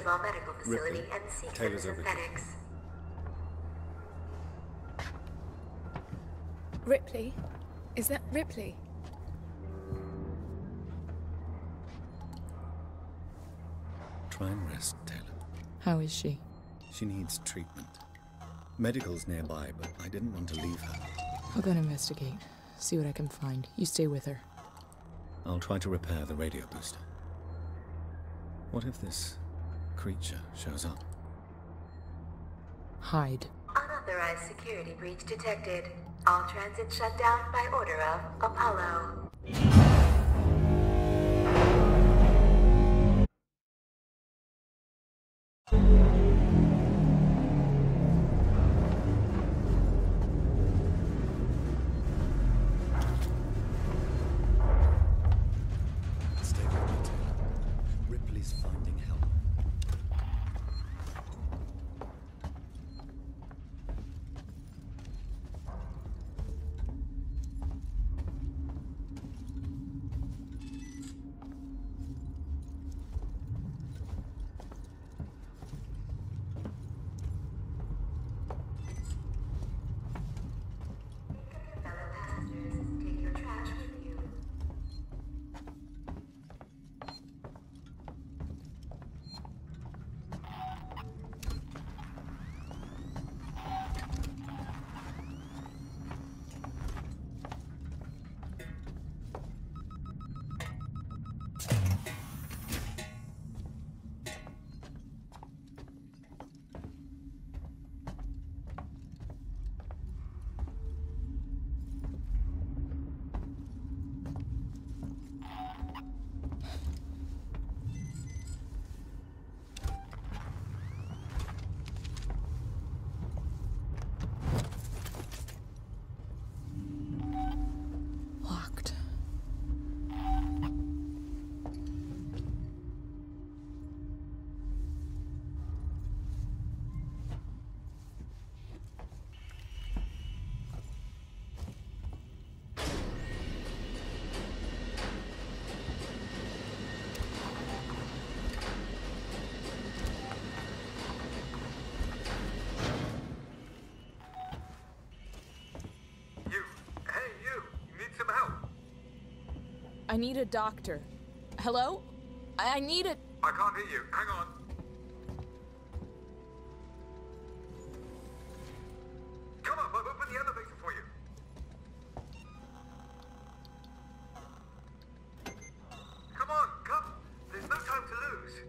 Nostromo medical facility Ripley, and seek the Taylor's over here. synthetics. Ripley? Is that Ripley? Try and rest, Taylor. How is she? She needs treatment. Medical's nearby, but I didn't want to leave her. I'll go and investigate. See what I can find. You stay with her. I'll try to repair the radio booster. What if this creature shows up? Hide. Unauthorized security breach detected. All transit shut down by order of Apollo. Stay with me, Taylor. Ripley's finding help. Fellow passengers, take your trash with you. Locked. You need some help? I need a doctor. Hello? I need a... I can't hear you. Hang on. Come on, I've opened the elevator for you. Come on, come. There's no time to lose.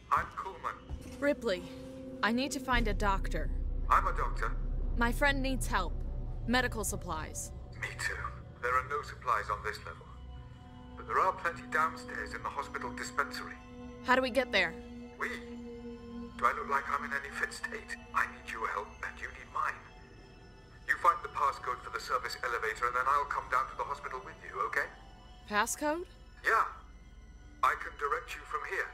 I'm Coleman. Ripley, I need to find a doctor. I'm a doctor. My friend needs help. Medical supplies. Me too. There are no supplies on this level. But there are plenty downstairs in the hospital dispensary. How do we get there? We? Do I look like I'm in any fit state? I need your help and you need mine. You find the passcode for the service elevator and then I'll come down to the hospital with you, okay? Passcode? Yeah. I can direct you from here.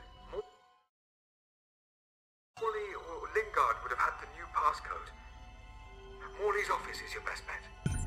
Morley or Lingard would have had the new passcode. Morley's office is your best bet.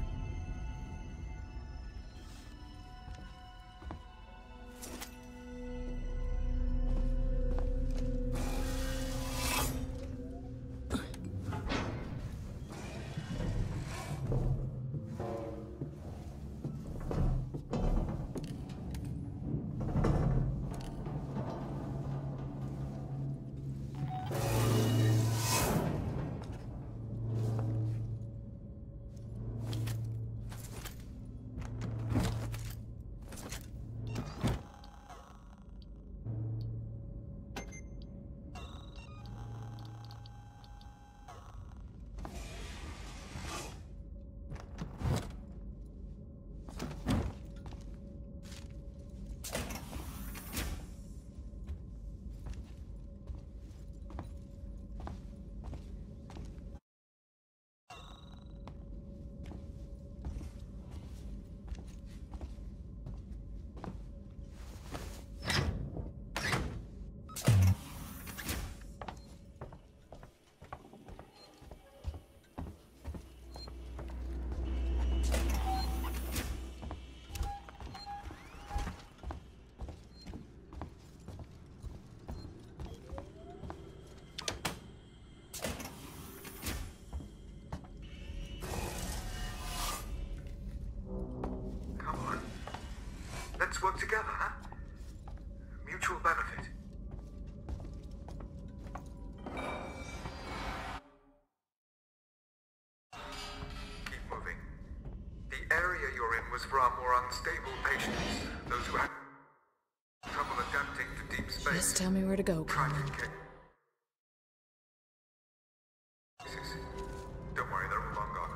Let's work together, huh? Mutual benefit. Keep moving. The area you're in was for our more unstable patients, those who had trouble adapting to deep space. Just tell me where to go, Try Coleman. to get... Don't worry, they're all long gone.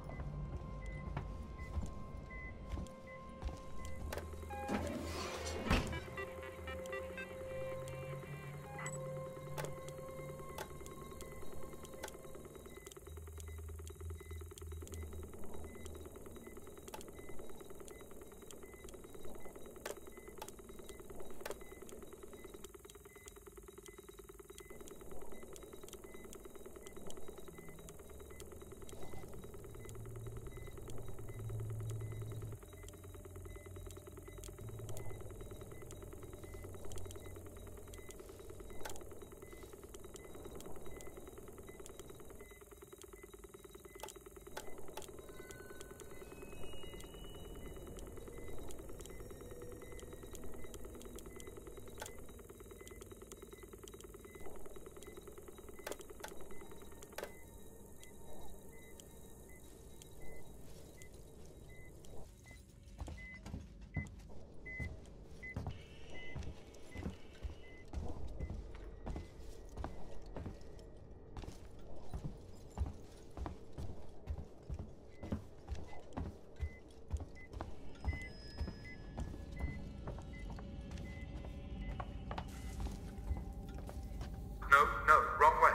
No, wrong way.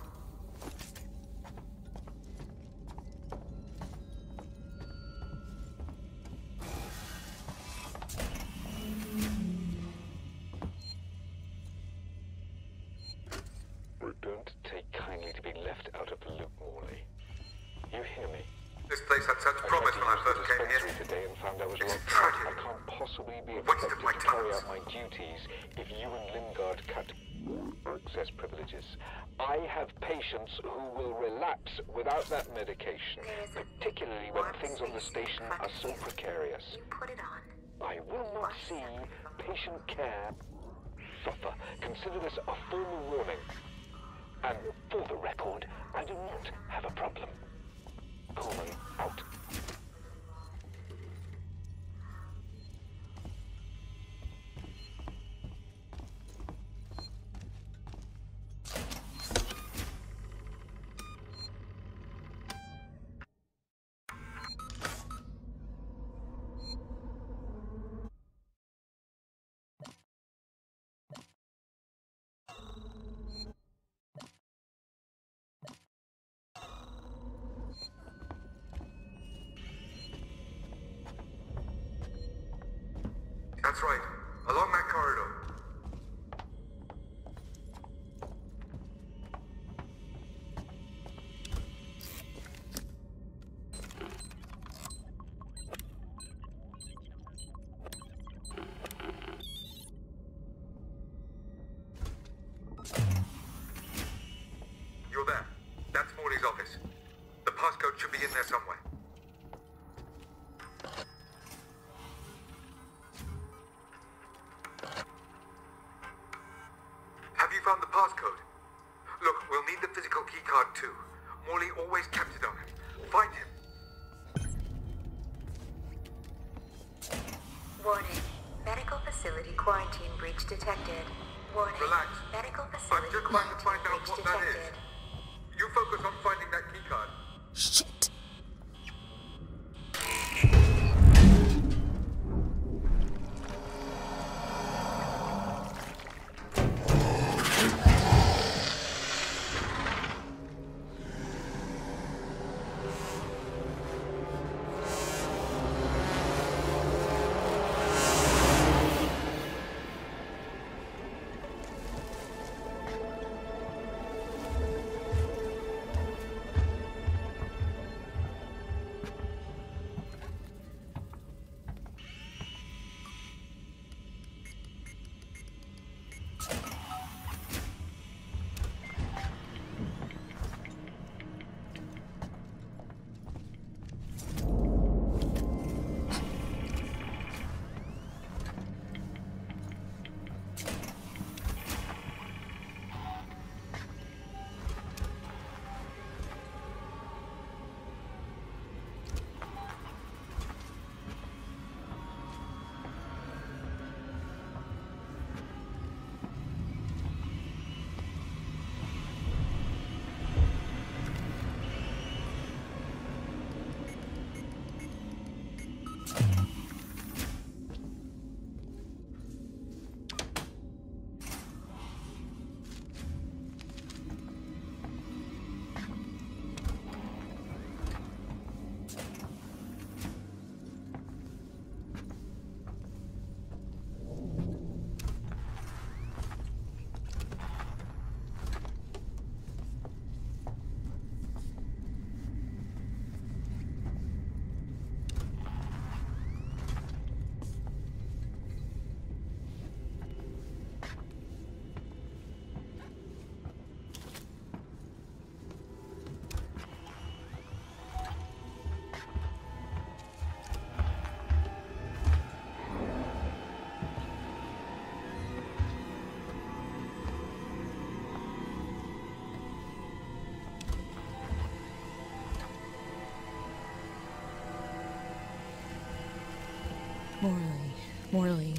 Don't take kindly to be left out of the loop, Morley. You hear me? This place had such promise when I first came here. Today and found I was It's locked out. tragic. I can't possibly be Waste expected of my to carry time. out my duties if you and Lingard cut access privileges. I have patients who will relapse without that medication, particularly when things on the station are so precarious. You put it on. I will not see patient care suffer. Consider this a formal warning. And for the record, I do not have a problem. Coleman out. That's right. Along that corridor. You're there. That's Morley's office. The passcode should be in there somewhere. Have you found the passcode? Look, we'll need the physical keycard too. Morley always kept it on him. Find him. Warning. Medical facility quarantine breach detected. Warning. Relax. Medical I'm facility just trying to find out breach what that is. detected. You focus on finding that keycard. Shit. Morley.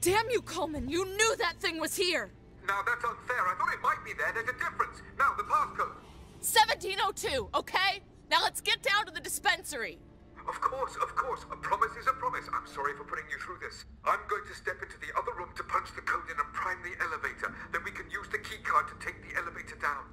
Damn you, Coleman! You knew that thing was here! Now that's unfair. I thought it might be there. There's a difference. Now, the passcode. 1702, okay? Now let's get down to the dispensary. Of course, of course. A promise is a promise. I'm sorry for putting you through this. I'm going to step into the other room to punch the code in and prime the elevator. Then we can use the keycard to take the elevator down.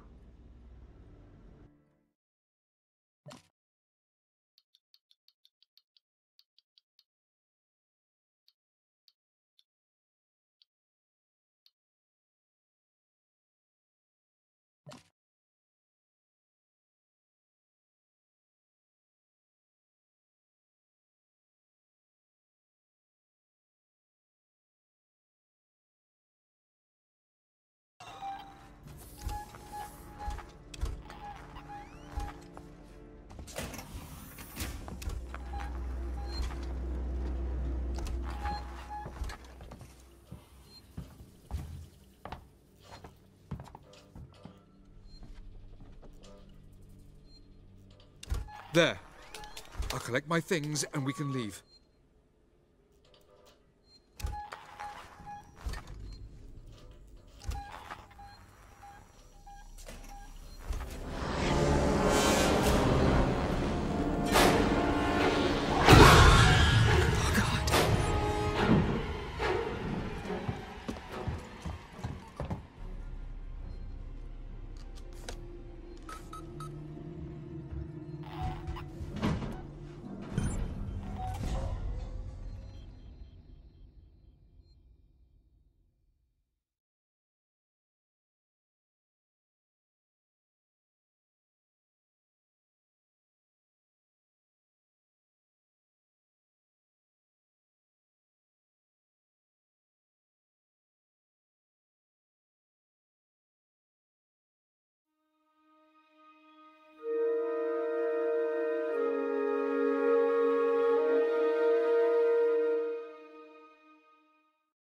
There. I'll collect my things and we can leave.